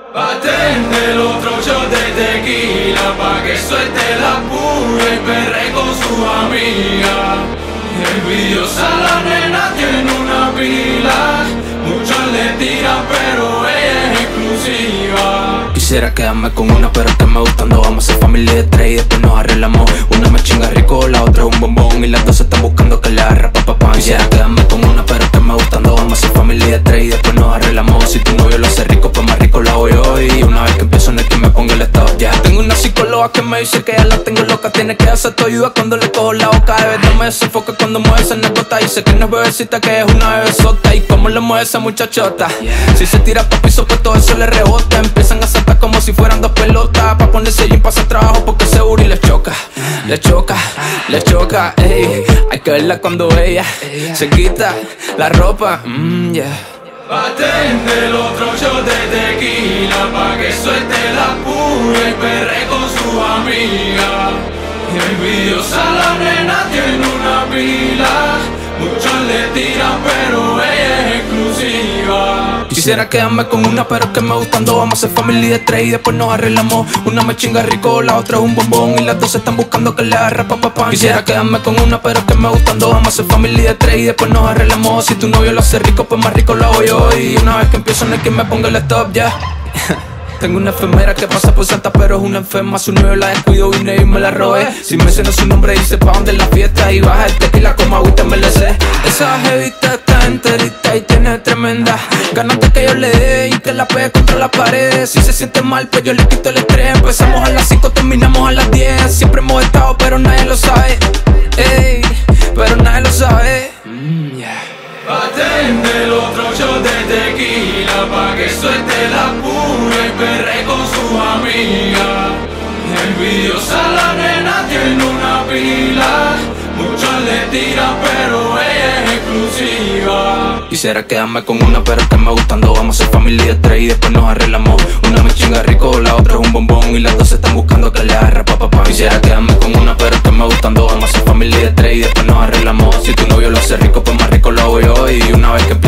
Atende el otro shot de tequila pa' que suelte la pura y perre con su amiga. Envidiosa la nena tiene una pila, muchos le tiran pero ella es exclusiva. Quisiera quedarme con una pero que me gustan dos. Vamos a ser familia de tres y después nos arreglamos. Una me chinga rico, la otra es un bombón y las dos están buscando que le agarre pa. Quisiera quedarme con una pero que me gustan dos. Vamos a ser familia de tres y después nos arreglamos. Si tu novio lo hace rico, pues más rico la hago yo. Y una vez que empiezo no es que me ponga el estado. Ya tengo una psicóloga que me dice que ya la tengo loca. Tiene que hacer tu ayuda cuando le cojo la boca. De verdad me desenfoca cuando mueve esa anécdota. Dice que no es bebecita, que es una bebesota. Y cómo le mueve esa muchachota. Si se tira pa' piso pues todo eso le rebota. Empiezan a saltar como si fueran dos pelotas. Pa' ponerse jean pa' hacer trabajo porque seguro y les choca. Les choca, les choca, ey. Hay que verla cuando ella se quita la ropa, yeah. Atende el otro shot de tequila pa' que suelte la pura y perre con su amiga. Envidiosa la nena tiene una pila, muchos le tiran pero ella es exclusiva. Quisiera quedarme con una pero que me gustan dos. Vamos a ser familia de tres y después nos arreglamos. Una me chinga rico, la otra es un bombón y las dos están buscando que le agarre pa. Quisiera quedarme con una pero que me gustan dos. Vamos a ser familia de tres y después nos arreglamos. Si tu novio lo hace rico, pues más rico lo hago yo. Y una vez que empiezo no hay quien me ponga el stop, ya. Tengo una enfermera que pasa por santa pero es una enferma. Su novio la descuido, vine y me la robé. Si menciona su nombre dice pa' dónde es la fiesta. Y baja el tequila como agüita me le sé. Esa jevita está enterita y tiene tremenda ganas de que yo le dé y que la pegue contra la pared. Si se siente mal pues yo le quito el estrés. Empezamos a las 5, terminamos a las 10. Siempre hemos estado pero nadie lo sabe, ey, pero nadie lo sabe, yeah. Atende el otro shot de tequila pa' que suelte la pura y perre con su amiga. Envidiosa la nena tiene una pila, muchos le tiran pero ella es exclusiva. Quisiera quedarme con una pero que me gustan dos. Vamos a ser familia de tres y después nos arreglamos. Una me chinga rico, la otra es un bombón y las dos están buscando que le agarre pa. Quisiera quedarme con una pero que me gustan dos. Vamos a ser familia de tres y después nos arreglamos. Si tu novio lo hace rico, pues más rico lo hago yo. Y una vez que